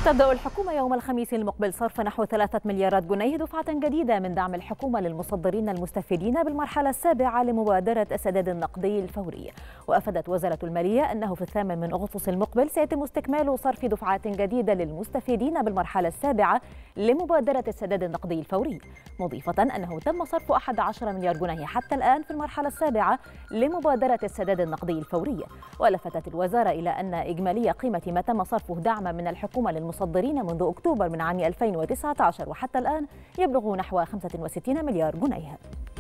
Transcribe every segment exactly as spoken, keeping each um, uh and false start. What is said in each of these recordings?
تبدأ الحكومة يوم الخميس المقبل صرف نحو ثلاثة مليارات جنيه دفعة جديدة من دعم الحكومة للمصدرين المستفيدين بالمرحلة السابعة لمبادرة السداد النقدي الفوري. وأفادت وزارة المالية أنه في الثامن من أغسطس المقبل سيتم استكمال صرف دفعات جديدة للمستفيدين بالمرحلة السابعة لمبادرة السداد النقدي الفوري، مضيفة أنه تم صرف أحد عشر مليار جنيه حتى الآن في المرحلة السابعة لمبادرة السداد النقدي الفوري. ولفتت الوزارة إلى أن إجمالي قيمة ما تم صرفه دعما من الحكومة للمصدرين منذ أكتوبر من عام ألفين وتسعة عشر وحتى الآن يبلغ نحو خمسة وستين مليار جنيه.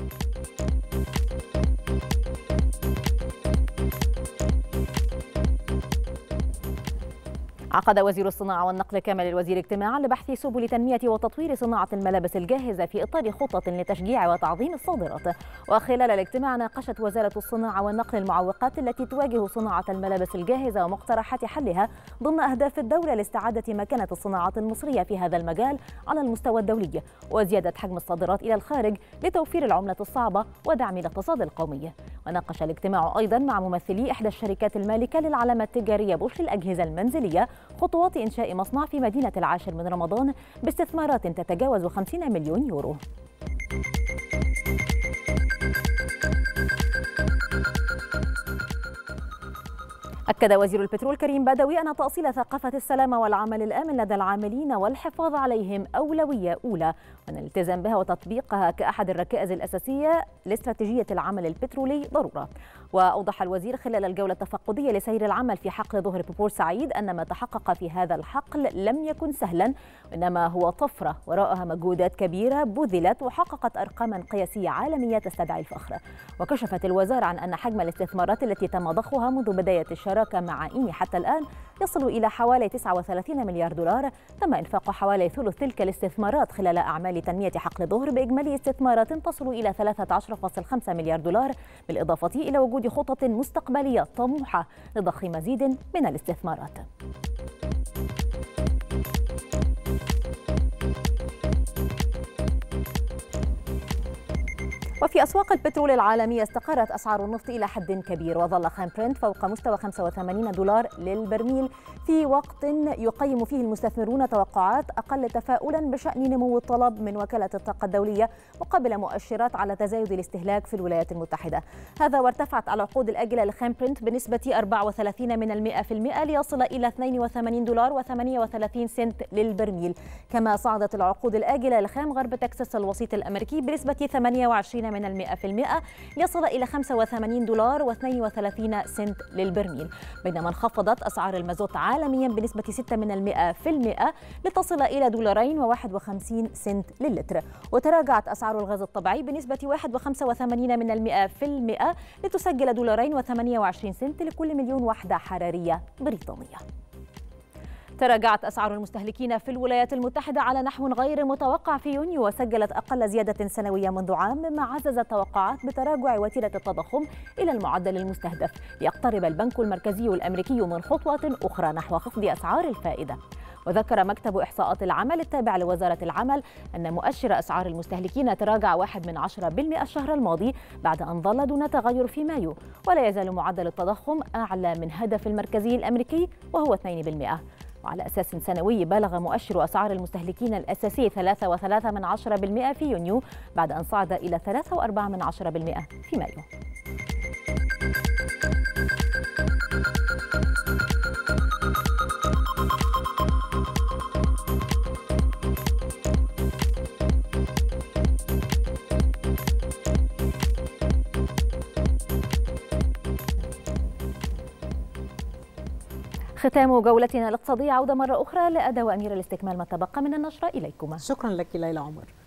عقد وزير الصناعة والنقل كامل الوزير اجتماعا لبحث سبل تنمية وتطوير صناعة الملابس الجاهزة في إطار خطط لتشجيع وتعظيم الصادرات. وخلال الاجتماع ناقشت وزارة الصناعة والنقل المعوقات التي تواجه صناعة الملابس الجاهزة ومقترحات حلها ضمن أهداف الدولة لاستعادة مكانة الصناعات المصرية في هذا المجال على المستوى الدولي وزيادة حجم الصادرات إلى الخارج لتوفير العملة الصعبة ودعم الاقتصاد القومي. وناقش الاجتماع أيضا مع ممثلي إحدى الشركات المالكة للعلامة التجارية بوش للأجهزة المنزلية خطوات إنشاء مصنع في مدينة العاشر من رمضان باستثمارات تتجاوز خمسين مليون يورو. أكد وزير البترول كريم بدوي أن تأصيل ثقافة السلامة والعمل الآمن لدى العاملين والحفاظ عليهم أولوية أولى، وأن الالتزام بها وتطبيقها كأحد الركائز الأساسية لاستراتيجية العمل البترولي ضرورة. وأوضح الوزير خلال الجولة التفقدية لسير العمل في حقل ظهر بورسعيد أن ما تحقق في هذا الحقل لم يكن سهلا، وإنما هو طفرة وراءها مجهودات كبيرة بذلت وحققت أرقاما قياسية عالمية تستدعي الفخر. وكشفت الوزارة عن أن حجم الاستثمارات التي تم ضخها منذ بداية الشراكة مع إيني حتى الآن يصل إلى حوالي تسعة وثلاثين مليار دولار. تم إنفاق حوالي ثلث تلك الاستثمارات خلال أعمال تنمية حقل ظهر بإجمالي استثمارات تصل إلى ثلاثة عشر فاصلة خمسة مليار دولار، بالإضافة إلى وجود خطط مستقبلية طموحة لضخ مزيد من الاستثمارات. وفي أسواق البترول العالمية استقرت أسعار النفط إلى حد كبير، وظل خام برنت فوق مستوى خمسة وثمانين دولار للبرميل في وقت يقيم فيه المستثمرون توقعات أقل تفاؤلا بشأن نمو الطلب من وكالة الطاقة الدولية مقابل مؤشرات على تزايد الاستهلاك في الولايات المتحدة. هذا وارتفعت العقود الآجلة لخام برنت بنسبة أربعة وثلاثين من المئة في المئة ليصل إلى اثنين وثمانين دولار وثمانية وثلاثين سنت للبرميل. كما صعدت العقود الآجلة لخام غرب تكساس الوسيط الأمريكي بنسبة ثمانية وعشرين من المئة في المئة ليصل إلى خمسة وثمانين دولار واثنين وثلاثين سنت للبرميل، بينما انخفضت أسعار المازوت عالميا بنسبة ستة من المئة في المئة لتصل إلى دولارين وواحد وخمسين سنت للتر. وتراجعت أسعار الغاز الطبيعي بنسبة واحد وخمسة وثمانين من المئة في المئة لتسجل دولارين وثمانية وعشرين سنت لكل مليون وحدة حرارية بريطانية. تراجعت أسعار المستهلكين في الولايات المتحدة على نحو غير متوقع في يونيو، وسجلت أقل زيادة سنوية منذ عام، مما عزز التوقعات بتراجع وتيرة التضخم إلى المعدل المستهدف، ليقترب البنك المركزي الأمريكي من خطوة أخرى نحو خفض أسعار الفائدة. وذكر مكتب إحصاءات العمل التابع لوزارة العمل أن مؤشر أسعار المستهلكين تراجع واحد من عشرة بالمئة الشهر الماضي بعد أن ظل دون تغير في مايو، ولا يزال معدل التضخم أعلى من هدف المركزي الأمريكي وهو اثنين بالمئة. وعلى أساس سنوي بلغ مؤشر أسعار المستهلكين الأساسي ثلاثة وثلاثة من عشرة بالمئة في يونيو بعد أن صعد إلى ثلاثة وأربعة من عشرة بالمئة في مايو. ختام جولتنا الاقتصادية، عودة مرة أخرى لأداء وأميرة لاستكمال ما تبقى من النشرة إليكم. شكرا لك ليلى عمر.